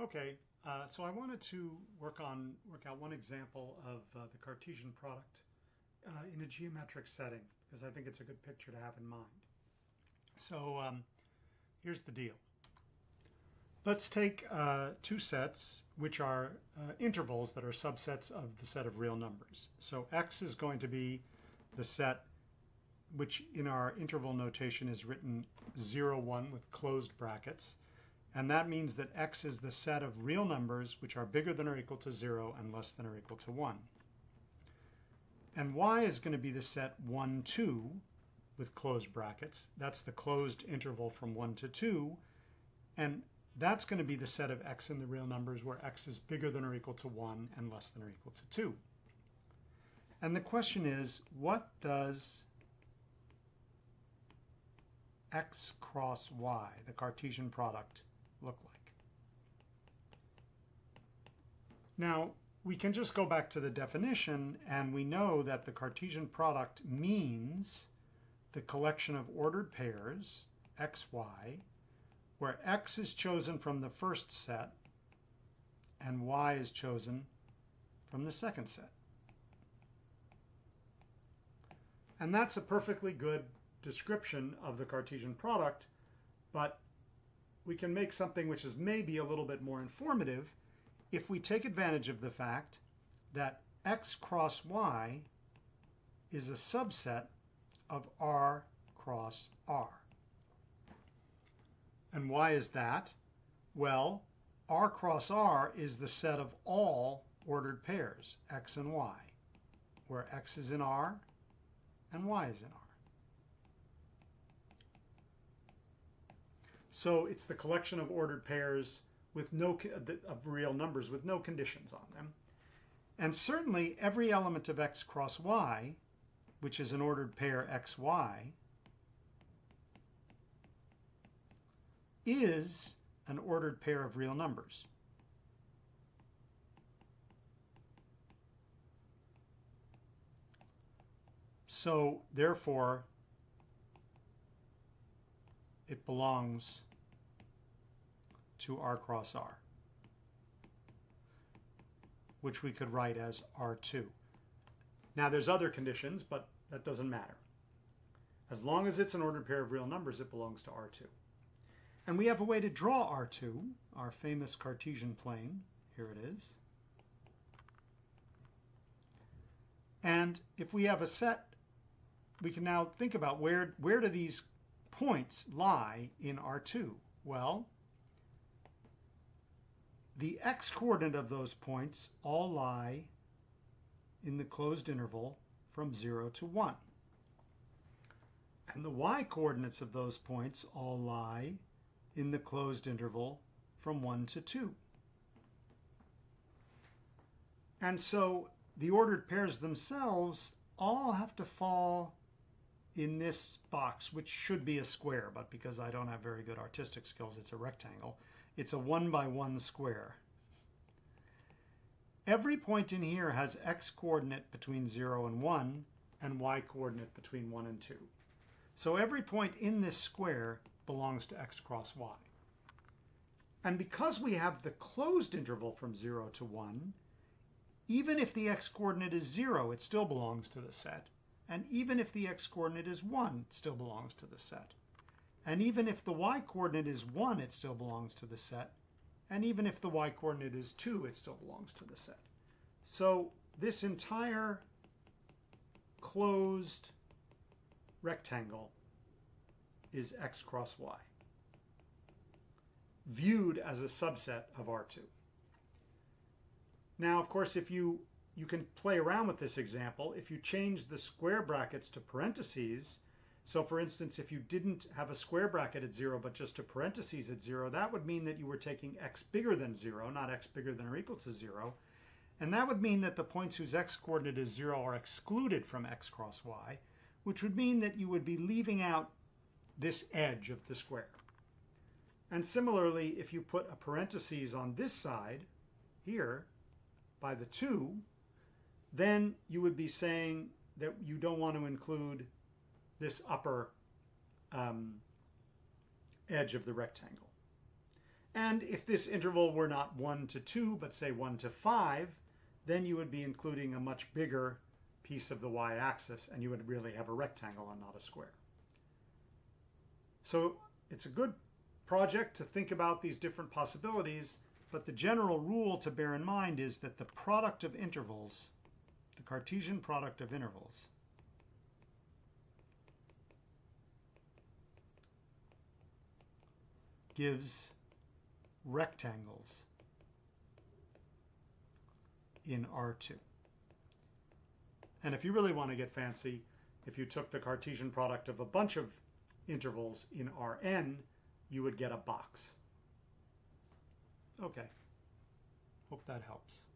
Okay, so I wanted to work out one example of the Cartesian product in a geometric setting because I think it's a good picture to have in mind. So here's the deal. Let's take two sets which are intervals that are subsets of the set of real numbers. So x is going to be the set which in our interval notation is written 0, 1 with closed brackets. And that means that x is the set of real numbers which are bigger than or equal to 0 and less than or equal to 1. And y is going to be the set 1, 2 with closed brackets. That's the closed interval from 1 to 2. And that's going to be the set of x in the real numbers where x is bigger than or equal to 1 and less than or equal to 2. And the question is, what does x cross y, the Cartesian product, look like? Now, we can just go back to the definition, and we know that the Cartesian product means the collection of ordered pairs, x, y, where x is chosen from the first set and y is chosen from the second set. And that's a perfectly good description of the Cartesian product, but we can make something which is maybe a little bit more informative if we take advantage of the fact that x cross y is a subset of r cross r. And why is that? Well, r cross r is the set of all ordered pairs, x and y, where x is in r and y is in r. So it's the collection of ordered pairs with of real numbers with no conditions on them. And certainly every element of x cross y, which is an ordered pair xy, is an ordered pair of real numbers. So therefore, it belongs to r cross r, which we could write as r2. Now there's other conditions, but that doesn't matter. As long as it's an ordered pair of real numbers, it belongs to r2. And we have a way to draw r2, our famous Cartesian plane. Here it is. And if we have a set, we can now think about where do these points lie in R2? Well, the x-coordinate of those points all lie in the closed interval from 0 to 1. And the y-coordinates of those points all lie in the closed interval from 1 to 2. And so the ordered pairs themselves all have to fall in this box, which should be a square, but because I don't have very good artistic skills, it's a rectangle. It's a 1 by 1 square. Every point in here has x-coordinate between 0 and 1 and y-coordinate between 1 and 2. So every point in this square belongs to x cross y. And because we have the closed interval from 0 to 1, even if the x-coordinate is 0, it still belongs to the set. And even if the x-coordinate is 1, it still belongs to the set. And even if the y-coordinate is 1, it still belongs to the set. And even if the y-coordinate is 2, it still belongs to the set. So this entire closed rectangle is x cross y, viewed as a subset of R2. Now, of course, if you can play around with this example. If you change the square brackets to parentheses, so for instance, if you didn't have a square bracket at 0, but just a parentheses at 0, that would mean that you were taking x bigger than 0, not x bigger than or equal to 0. And that would mean that the points whose x-coordinate is 0 are excluded from x cross y, which would mean that you would be leaving out this edge of the square. And similarly, if you put a parentheses on this side, here, by the 2, then you would be saying that you don't want to include this upper edge of the rectangle. And if this interval were not 1 to 2, but say 1 to 5, then you would be including a much bigger piece of the y-axis, and you would really have a rectangle and not a square. So it's a good project to think about these different possibilities, but the general rule to bear in mind is that the product of intervals, the Cartesian product of intervals, gives rectangles in R2. And if you really want to get fancy, if you took the Cartesian product of a bunch of intervals in Rn, you would get a box. Okay, hope that helps.